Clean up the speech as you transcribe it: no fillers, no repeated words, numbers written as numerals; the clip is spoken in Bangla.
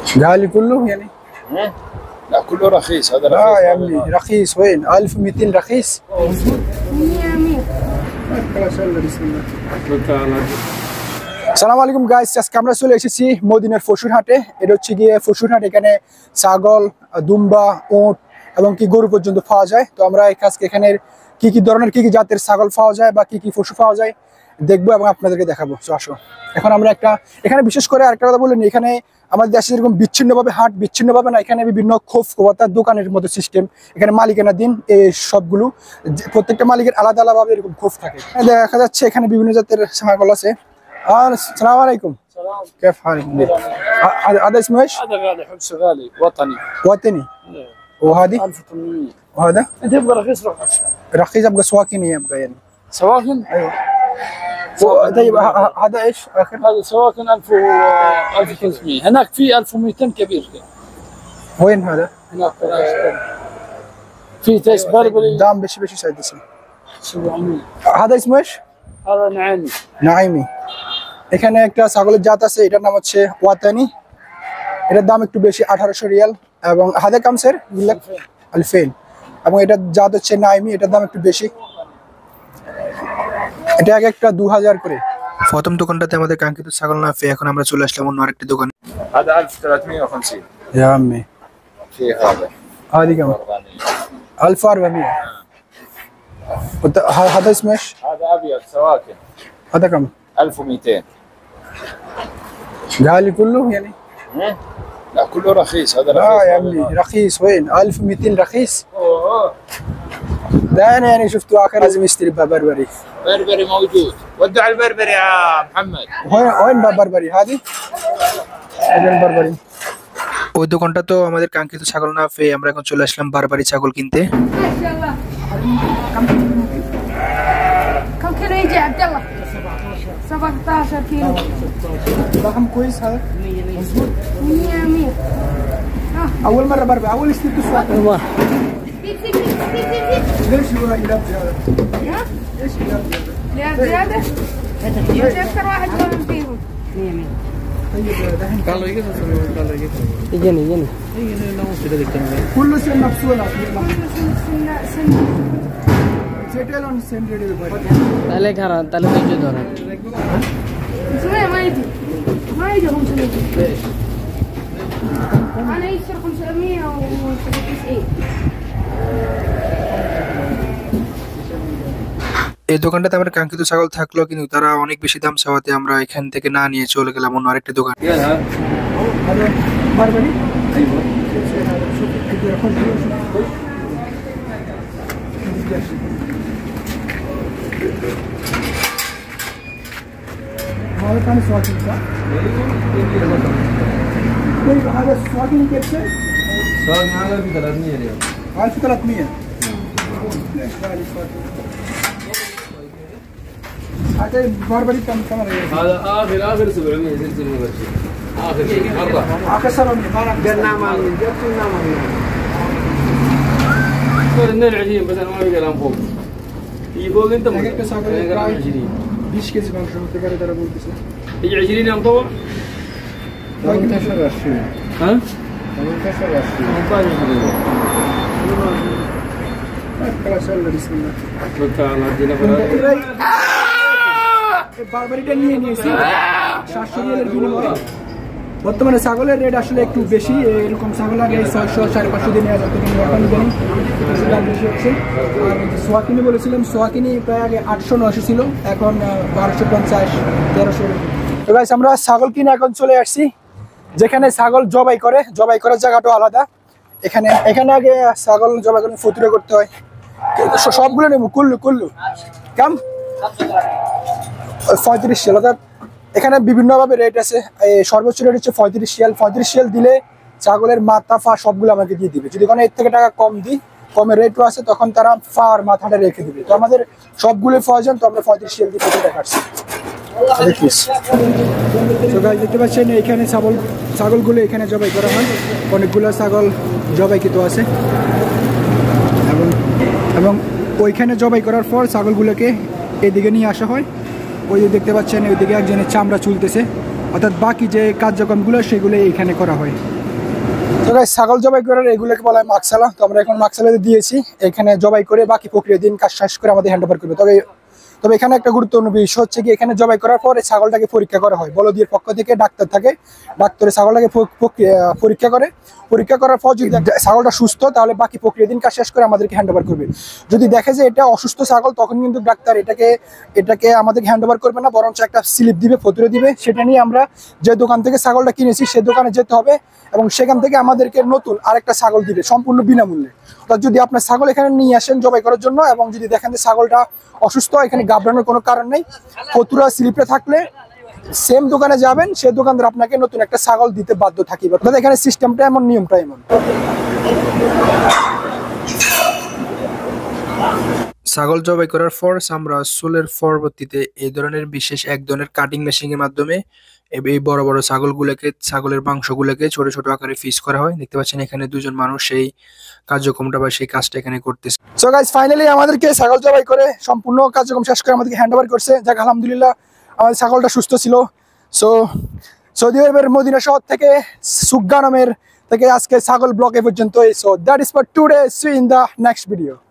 غالي كله يعني؟ لا كله رخيص. هذا رخيص. يا عمي رخيص. وين 1200 رخيص؟ 100 بسم الله। আসসালামু আলাইকুম গাইস, আজকে আমরা চলে এসেছি মদিনার ফসুরহাটে। এটা হচ্ছে গিয়ে ফসুরহাট, এখানে ছাগল, দুম্বা, উট এবং কি গরু পর্যন্ত পাওয়া যায়। তো আমরা আজকে এখানে কি কি ধরনের কি কি জাতের ছাগল পাওয়া যায় বা কি কি পশু পাওয়া যায় দেখবো এবং আপনাদেরকে দেখাবো। তো আসো, এখন আমরা এখানে বিশেষ করে আরেকটা কথা বলেন, এখানে আমাদের দেশে যেরকম বিচ্ছিন্নভাবে হাট, বিচ্ছিন্নভাবে না, এখানে বিভিন্ন খোফতার দোকানের মতো সিস্টেম। এখানে মালিকানা দিন এই সবগুলো, প্রত্যেকটা মালিকের আলাদা আলাদাভাবে এরকম খোফ থাকে। দেখা যাচ্ছে এখানে বিভিন্ন জাতের ছাগল আছে। السلام عليكم. سلام. كيف حالكم؟ هذا اسمه ايش؟ هذا غالي، حبس غالي وطني. وطني. وهذه؟ 1800. وهذا؟ انت تبغى رخيص روح. رخيص يبقى سواكن، يبقى يعني. سواكن؟ ايوه. طيب هذا ايش اخر؟ هذا سواكن 1000 و 1500. هناك في 1200 كبير. وين هذا؟ هناك في تيس بربري. دام بش يسعد اسمه. 700. هذا اسمه ايش؟ هذا نعيمي. নাইমি। এখানে একটা ছাগলের জাত আছে, এটার নাম হচ্ছে ওয়াতানি। এটার দাম একটু বেশি, 1800 রিয়াল। এবং হাদা কামসের 2000 এবং এটার জাত হচ্ছে নাইমি, এটার দাম একটু বেশি, এটা এক একটা 2000 করে। প্রথম দোকানটাতে আমাদের কাঙ্ক্ষিত ছাগল না পেয়ে এখন আমরা চলে আসলাম অন্য আরেকটি দোকানে। هذا 1350. يا عمي في هذا. هذه كم؟ 1400. هذا اسمه ايش؟ هذا ابيض سواكن. هذا كم؟ 1200. غالي كله يعني؟ لا كله رخيص. هذا رخيص. يا عمي رخيص. وين 1200 رخيص؟ اوه. ده انا يعني شفته اخر لازم يشتري بربري. بربري موجود. ودع البربري يا محمد. وين بربري هذه؟ هذا البربري। ওই দোকানটা তো আমাদের কাঙ্ক্ষিত ছাগল না পেয়ে আমরা এখন চলে আসলাম বারবারি ছাগল কিনতে। মাশাআল্লাহ। كم كيلو يجي عبد الله؟ 17 كيلو. رقم كويس هذا؟ مظبوط. 100. اول مره بربري، اول اشتريت سواق. ليش هو يلعب زياده؟ ليش يلعب زياده؟ لعب زيادة؟ أكثر واحد ظلم فيهم. 100. Kalau gitu Ini. Ini nama sudah diketahui. كله سن مفصول. سن سيتل اون سن ريدي. তাহলে খারাপ, তাহলে ধৈর্য ধরেন। سنة ما يجي 500. أنا يصير 590. এই দোকানটাতে আমরা কাঙ্ক্ষিত ছাগল থাকলো, কিন্তু তারা অনেক বেশি দাম চাওয়াতে আমরা এখান থেকে না নিয়ে চলে গেলাম অন্য আরেকটি দোকান। هذا بربري كم ريال؟ هذا آخر 700 زلزل مباشر. آخر شيء مرة. آخر 700 ما قلنا ما جبتنا ما هنا. صار 22 بس أنا ما أقدر أنفوق. يفوق أنت هيك تساقل 20. 20 كيلو মাংস করতে পারে তারা বলতেছে। يجي 20 يوم طوع. 18 20 ها؟ 18 20 خلاص يلا بسم الله। بكا الله دينا فرا. বারবারিটা নিয়ে নিয়েছি 700 রিয়ালের বিনিময়ে। বর্তমানে ছাগলের রেট আসলে একটু বেশি, এরকম ছাগল আগে 600 550 দিয়ে নেওয়া যেত, কিন্তু এখন ইদানিং দাম বেশি হচ্ছে। আর সোয়াকিনি বলেছিলাম, সোয়াকিনি প্রায় আগে 800 900 ছিল, এখন 1250 1300। তো গাইস আমরা ছাগল কিনে এখন চলে আসছি যেখানে ছাগল জবাই করার জায়গাটা আলাদা। এখানে আগে ছাগল জবাই করে ফতুরে করতে হয়। সবগুলো নেব কুল্লু কাম 35 রিয়াল। অর্থাৎ এখানে বিভিন্নভাবে রেট আছে। সর্বোচ্চ রেট হচ্ছে 35 রিয়াল। 35 রিয়াল দিলে ছাগলের মাথা ফা সবগুলো আমাকে দিয়ে দিবে। যদি কোনো এর থেকে টাকা কম দিই, কমের রেটও আছে, তখন তারা ফা আর মাথাটা রেখে দিবে। তো আমাদের সবগুলো প্রয়োজন, তো আমরা 35 রিয়াল দিয়ে কেটে দেখাচ্ছি। দেখতে পাচ্ছেন এখানে ছাগলগুলো এখানে জবাই করা হয়। অনেকগুলো ছাগল জবাইকৃত আছে এবং ওইখানে জবাই করার পর ছাগলগুলোকে এদিকে নিয়ে আসা হয়। ওই যে দেখতে পাচ্ছেন ওইদিকে একজনের চামড়া চুলতেছে, অর্থাৎ বাকি যে কার্যক্রমগুলো সেগুলো এইখানে করা হয়। তো গাইস ছাগল জবাই করার এগুলোকে বলা হয় মাকসালা। তো আমরা এখন মাকসালাতে দিয়েছি, এখানে জবাই করে বাকি প্রক্রিয়া দিন কাজ শেষ করে আমাদের হ্যান্ড ওভার করবে। তবে এখানে একটা গুরুত্বপূর্ণ বিষয় হচ্ছে কি, এখানে জবাই করার পরে ছাগলটাকে পরীক্ষা করা হয়। বলদিয়ার পক্ষ থেকে ডাক্তার থাকে, ডাক্তারে ছাগলটাকে পরীক্ষা করার পর যদি ছাগলটা সুস্থ, তাহলে বাকি প্রক্রিয়া দিন কাজ শেষ করে আমাদেরকে হ্যান্ড ওভার করবে। যদি দেখে যে এটা অসুস্থ ছাগল, তখন কিন্তু ডাক্তার এটাকে আমাদেরকে হ্যান্ড ওভার করবে না, বরঞ্চ একটা স্লিপ দিবে, ফতুরে দিবে। সেটা নিয়ে আমরা যে দোকান থেকে ছাগলটা কিনেছি সে দোকানে যেতে হবে এবং সেখান থেকে আমাদেরকে নতুন আরেকটা ছাগল দিবে সম্পূর্ণ বিনামূল্যে। তো যদি আপনার ছাগল এখানে নিয়ে আসেন জবাই করার জন্য এবং যদি দেখেন যে ছাগলটা অসুস্থ, এখানে ঘাবড়ানোর কোনো কারণ নেই। ফতুরা স্লিপে থাকলে সেম দোকানে যাবেন, সে দোকানদার আপনাকে নতুন একটা ছাগল দিতে বাধ্য থাকিবে। এখানে সিস্টেমটা এমন, নিয়মটা এমন। ছাগল জবাই করার পর চামড়া চুলের পরবর্তীতে এই ধরনের বিশেষ এক ধরনের কাটিং মেশিনের মাধ্যমে এই বড় বড় ছাগলের মাংসগুলোকে ছোট ছোট আকারে পিস করা হয়। দেখতে পাচ্ছেন এখানে দুজন মানুষ সেই কার্যক্রমটা বা সেই কাজটা এখানে করতেছে। সো গাইস, ফাইনালি আমাদেরকে ছাগল জবাই করে সম্পূর্ণ কার্যক্রম শেষ করে আমাদেরকে হ্যান্ড ওভার করছে। যাক আলহামদুলিল্লাহ, আমাদের ছাগলটা সুস্থ ছিল। সো সৌদি আরবের মদিনা শহর থেকে সুগ্গা নামের থেকে আজকে ছাগল ব্লক এ পর্যন্ত। So that is for today, see in the next video.